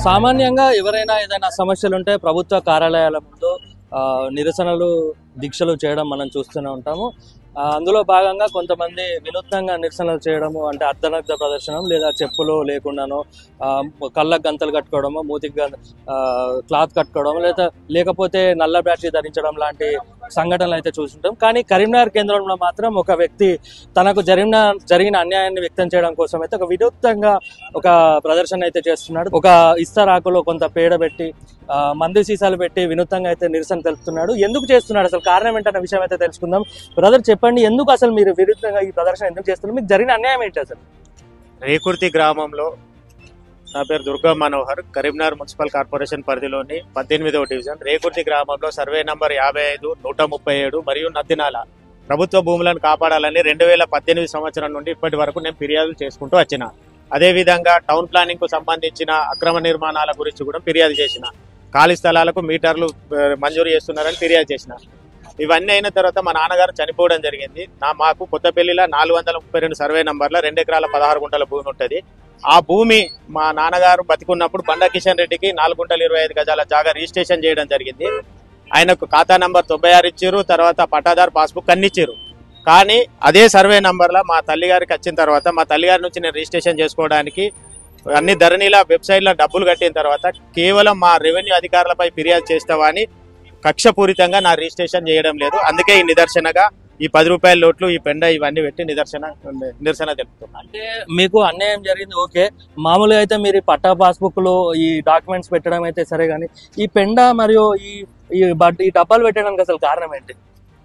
సామాన్యంగా ఎవరైనా ఏదైనా సమస్యలు ఉంటే ప్రభుత్వ కార్యాలయాల ముందు నిరసనలు దీక్షలు చేయడం మనం చూస్తూనే ఉంటాము. అందులో భాగంగా కొంతమంది వినూత్నంగా నిరసనలు చేయడము అంటే అర్ధనగ్న ప్రదర్శనం లేదా చెప్పులు లేకుండానో కళ్ళకు గంతలు కట్టుకోవడము, మూతికి క్లాత్ కట్టుకోవడం లేకపోతే నల్ల బ్యాటరీ ధరించడం లాంటి సంఘటనలు అయితే చూస్తుంటాం. కానీ కరీంనగర్ కేంద్రంలో మాత్రం ఒక వ్యక్తి తనకు జరిగిన అన్యాయాన్ని వ్యక్తం చేయడం కోసం అయితే ఒక వినూత్నంగా ఒక ప్రదర్శన అయితే చేస్తున్నాడు. ఒక ఇస్తరాకులో కొంత పేడ పెట్టి మందు సీసాలు పెట్టి వినూత్నంగా అయితే నిరసన తెలుపుతున్నాడు. ఎందుకు చేస్తున్నాడు, అసలు కారణం ఏంటన్న విషయం అయితే తెలుసుకుందాం. బ్రదర్ చెప్పండి, ఎందుకు అసలు మీరు వినూత్నంగా ఈ ప్రదర్శన ఎందుకు చేస్తున్నారు? మీకు జరిగిన అన్యాయం ఏంటి అసలు? రేకుర్తి గ్రామంలో నా పేరు దుర్గా మనోహర్, కరీంనగర్ మున్సిపల్ కార్పొరేషన్ పరిధిలోని 18వ డివిజన్ రేకుర్తి గ్రామంలో సర్వే నంబర్ 55, 137 మరియు నద్దినాల ప్రభుత్వ భూములను కాపాడాలని 2018 సంవత్సరం నుండి ఇప్పటి వరకు నేను ఫిర్యాదులు చేసుకుంటూ వచ్చిన. అదేవిధంగా టౌన్ ప్లానింగ్ కు సంబంధించిన అక్రమ నిర్మాణాల గురించి కూడా ఫిర్యాదు చేసిన. ఖాళీ స్థలాలకు మీటర్లు మంజూరు చేస్తున్నారని ఫిర్యాదు చేసిన. ఇవన్నీ అయిన తర్వాత మా నాన్నగారు చనిపోవడం జరిగింది. మాకు కొత్తపల్లిలో 432 సర్వే నంబర్ల 2 ఎకరాల 16 గుంటల భూమి ఉంటుంది. ఆ భూమి మా నాన్నగారు బతికున్నప్పుడు బండా కిషన్ రెడ్డికి 4 గుంటల 25 గజాల జాగా రిజిస్ట్రేషన్ చేయడం జరిగింది. ఆయనకు ఖాతా నంబర్ 96 ఇచ్చారు, తర్వాత పట్టాదారు పాస్బుక్ అన్ని ఇచ్చారు. కానీ అదే సర్వే నంబర్లో మా తల్లిగారికి వచ్చిన తర్వాత మా తల్లిగారి నుంచి నేను రిజిస్ట్రేషన్ చేసుకోవడానికి అన్ని ధరణిల వెబ్సైట్లో డబ్బులు కట్టిన తర్వాత కేవలం మా రెవెన్యూ అధికారులపై ఫిర్యాదు చేస్తావా అని కక్షపూరితంగా నా రిజిస్ట్రేషన్ చేయడం లేదు. అందుకే ఈ నిదర్శనగా ఈ 10 రూపాయల నోట్లు, ఈ పెండ ఇవన్నీ పెట్టి నిరసన తెలుపుతున్నాను. అంటే మీకు అన్యాయం జరిగింది ఓకే, మామూలుగా అయితే మీరు పట్టా పాస్బుక్ లో ఈ డాక్యుమెంట్స్ పెట్టడం అయితే సరే, కానీ ఈ పెండ మరియు ఈ డబ్బాలు పెట్టడానికి అసలు కారణం ఏంటి?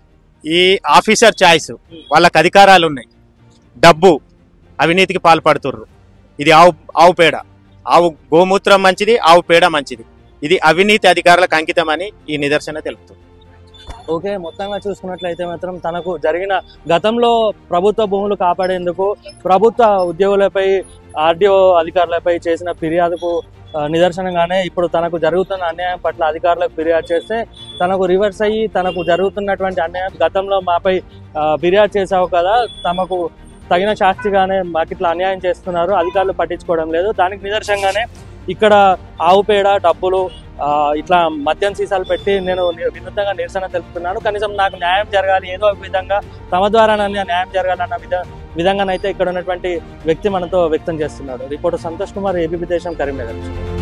ఈ ఆఫీసర్ చాయిస్, వాళ్ళకి అధికారాలు ఉన్నాయి, డబ్బు అవినీతికి పాల్పడుతుర్రు. ఇది ఆవు పేడ, ఆవు గోమూత్రం మంచిది, ఆవు పేడ మంచిది. ఇది అవినీతి అధికారులకు అంకితం అని ఈ నిదర్శన తెలుపుతుంది. ఓకే, మొత్తంగా చూసుకున్నట్లయితే మాత్రం తనకు జరిగిన గతంలో ప్రభుత్వ భూములు కాపాడేందుకు ప్రభుత్వ ఉద్యోగులపై ఆర్డీఓ అధికారులపై చేసిన ఫిర్యాదుకు నిదర్శనంగానే ఇప్పుడు తనకు జరుగుతున్న అన్యాయం పట్ల అధికారులకు ఫిర్యాదు చేస్తే తనకు రివర్స్ అయ్యి తనకు జరుగుతున్నటువంటి అన్యాయం గతంలో మాపై ఫిర్యాదు చేసావు కదా, తమకు తగిన శాస్తిగానే మాకు ఇట్లా అన్యాయం చేస్తున్నారు, అధికారులు పట్టించుకోవడం లేదు. దానికి నిదర్శనంగానే ఇక్కడ ఆవు పేడ, డబ్బులు, ఇట్లా మద్యం సీసాలు పెట్టి నేను వినూత్నంగా నిరసన తెలుపుతున్నాను. కనీసం నాకు న్యాయం జరగాలి, ఏదో ఒక విధంగా తమ ద్వారా న్యాయం జరగాలన్న విధంగానైతే ఇక్కడ ఉన్నటువంటి వ్యక్తి మనతో వ్యక్తం చేస్తున్నాడు. రిపోర్టర్ సంతోష్ కుమార్, ఏబీపీ దేశం, కరీంనగర్.